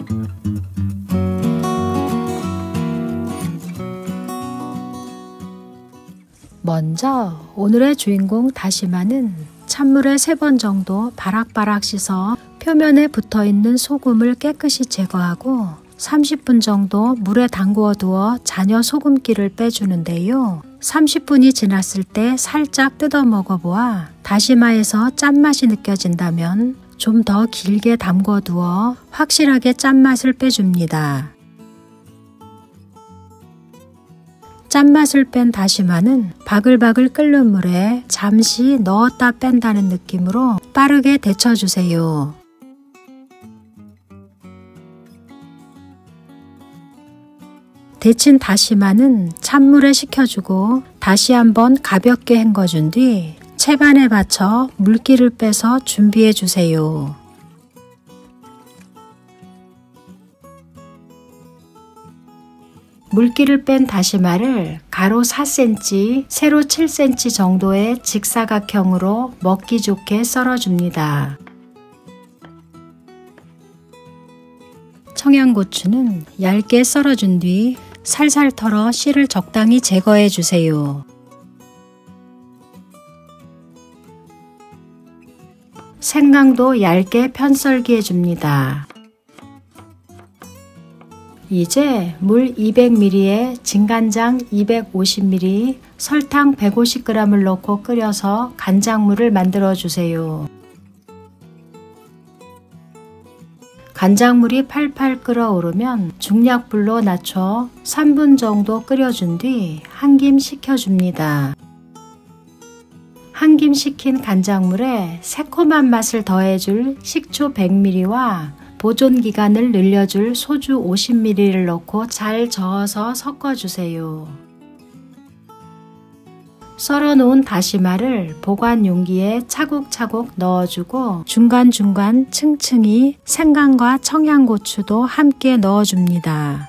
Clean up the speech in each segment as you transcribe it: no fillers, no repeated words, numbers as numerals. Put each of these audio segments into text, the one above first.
먼저 오늘의 주인공 다시마는 찬물에 3번 정도 바락바락 씻어 표면에 붙어있는 소금을 깨끗이 제거하고 30분 정도 물에 담그어 두어 잔여 소금기를 빼주는데요. 30분이 지났을 때 살짝 뜯어 먹어보아 다시마에서 짠맛이 느껴진다면 좀 더 길게 담궈 두어 확실하게 짠맛을 빼줍니다. 짠맛을 뺀 다시마는 바글바글 끓는 물에 잠시 넣었다 뺀다는 느낌으로 빠르게 데쳐주세요. 데친 다시마는 찬물에 식혀주고 다시 한번 가볍게 헹궈준 뒤 채반에 받쳐 물기를 빼서 준비해 주세요. 물기를 뺀 다시마를 가로 4cm, 세로 7cm 정도의 직사각형으로 먹기 좋게 썰어줍니다. 청양고추는 얇게 썰어준 뒤 살살 털어 씨를 적당히 제거해 주세요. 생강도 얇게 편썰기해 줍니다. 이제 물 200ml에 진간장 250ml, 설탕 150g을 넣고 끓여서 간장물을 만들어 주세요. 간장물이 팔팔 끓어오르면 중약불로 낮춰 3분 정도 끓여준 뒤 한 김 식혀줍니다. 한 김 식힌 간장물에 새콤한 맛을 더해줄 식초 100ml와 보존기간을 늘려줄 소주 50ml를 넣고 잘 저어서 섞어주세요. 썰어놓은 다시마를 보관 용기에 차곡차곡 넣어주고 중간중간 층층이 생강과 청양고추도 함께 넣어줍니다.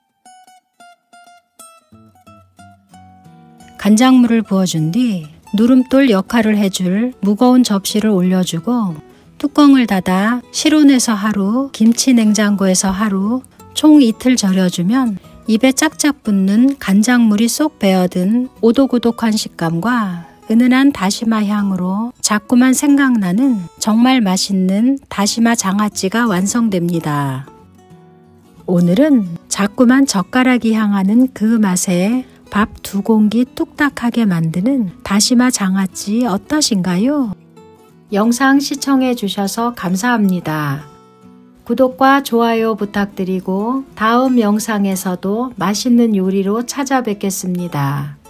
간장물을 부어준 뒤 누름돌 역할을 해줄 무거운 접시를 올려주고 뚜껑을 닫아 실온에서 하루, 김치 냉장고에서 하루, 총 이틀 절여주면 입에 짝짝 붙는 간장물이 쏙 배어든 오독오독한 식감과 은은한 다시마 향으로 자꾸만 생각나는 정말 맛있는 다시마 장아찌가 완성됩니다. 오늘은 자꾸만 젓가락이 향하는 그 맛에 밥 2공기 뚝딱하게 만드는 다시마 장아찌 어떠신가요? 영상 시청해 주셔서 감사합니다. 구독과 좋아요 부탁드리고 다음 영상에서도 맛있는 요리로 찾아뵙겠습니다.